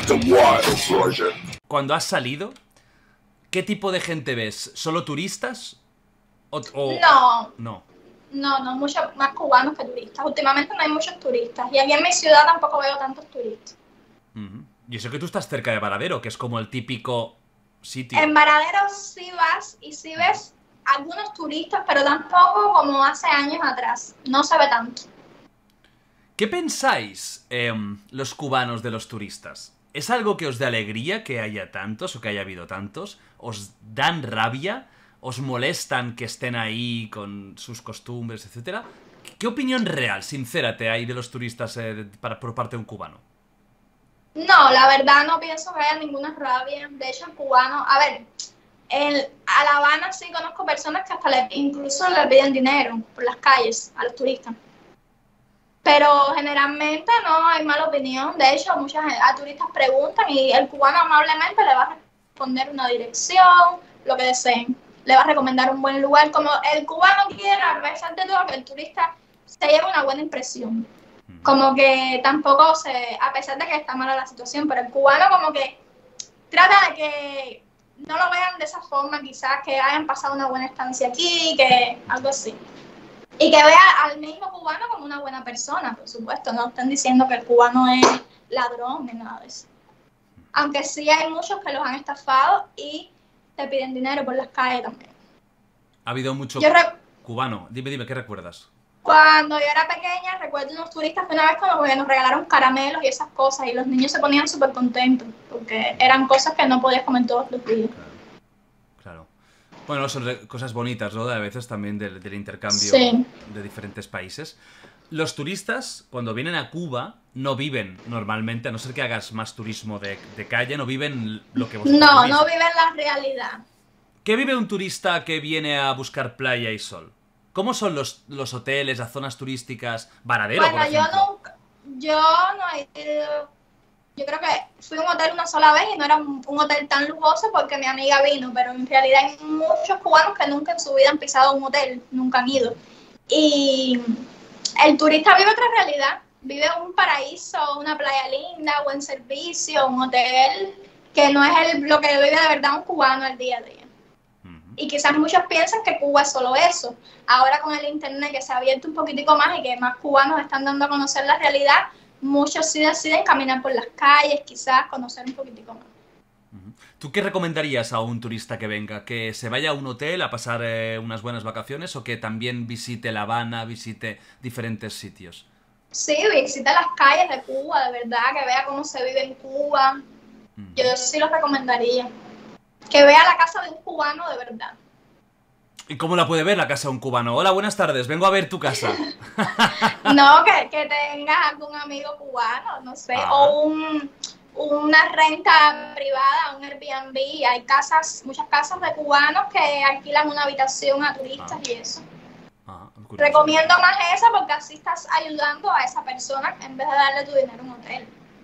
The wild version. Cuando has salido, ¿qué tipo de gente ves? ¿Solo turistas? No. No. No, muchos más cubanos que turistas. Últimamente no hay muchos turistas. Y aquí en mi ciudad tampoco veo tantos turistas. Y eso que tú estás cerca de Varadero, que es como el típico sitio. En Varadero sí vas y sí ves algunos turistas, pero tampoco como hace años atrás. No se ve tanto. ¿Qué pensáis, los cubanos, de los turistas? ¿Es algo que os da alegría que haya tantos o que haya habido tantos? ¿Os dan rabia? ¿Os molestan que estén ahí con sus costumbres, etcétera? ¿Qué opinión real, sincera, te hay de los turistas por parte de un cubano? No, la verdad no pienso que haya ninguna rabia. De hecho, el cubano, a ver, a La Habana sí conozco personas que hasta incluso le piden dinero por las calles a los turistas. Pero generalmente no hay mala opinión. De hecho, a turistas preguntan y el cubano amablemente le va a responder una dirección, lo que deseen. Le va a recomendar un buen lugar. Como el cubano quiere, a pesar de todo, que el turista se lleve una buena impresión. Como que tampoco a pesar de que está mala la situación, pero el cubano como que trata de que no lo vean de esa forma, quizás que hayan pasado una buena estancia aquí, que algo así. Y que vea al mismo cubano como una buena persona, por supuesto. No están diciendo que el cubano es ladrón ni nada de eso. Aunque sí hay muchos que los han estafado y te piden dinero por las calles también. Ha habido mucho cubano. Dime, ¿qué recuerdas? Cuando yo era pequeña, recuerdo unos turistas que una vez como que nos regalaron caramelos y esas cosas, y los niños se ponían súper contentos, porque eran cosas que no podías comer todos los días. Claro. Bueno, son cosas bonitas, ¿no? A veces también del intercambio de diferentes países. Los turistas, cuando vienen a Cuba, no viven normalmente, a no ser que hagas más turismo de calle, no viven lo que vosotros vivís. No viven la realidad. ¿Qué vive un turista que viene a buscar playa y sol? ¿Cómo son los hoteles, las zonas turísticas? Varadero, bueno, por ejemplo. yo no he ido. Yo creo que fui a un hotel una sola vez y no era un hotel tan lujoso porque mi amiga vino, pero en realidad hay muchos cubanos que nunca en su vida han pisado un hotel, nunca han ido. Y el turista vive otra realidad, vive un paraíso, una playa linda, buen servicio, un hotel que no es lo que vive de verdad un cubano al día a día. Y quizás muchos piensan que Cuba es solo eso. Ahora con el internet que se ha abierto un poquitico más y que más cubanos están dando a conocer la realidad, muchos sí deciden caminar por las calles, quizás conocer un poquitico más. ¿Tú qué recomendarías a un turista que venga? ¿Que se vaya a un hotel a pasar unas buenas vacaciones o que también visite La Habana, visite diferentes sitios? Sí, visite las calles de Cuba, de verdad, que vea cómo se vive en Cuba. Yo sí lo recomendaría. Que vea la casa de un cubano de verdad. ¿Y cómo la puede ver la casa de un cubano? Hola, buenas tardes, vengo a ver tu casa. No, que tengas algún amigo cubano, no sé, o una renta privada, un Airbnb. Hay muchas casas de cubanos que alquilan una habitación a turistas y eso. Recomiendo más esa porque así estás ayudando a esa persona en vez de darle tu dinero a un hotel.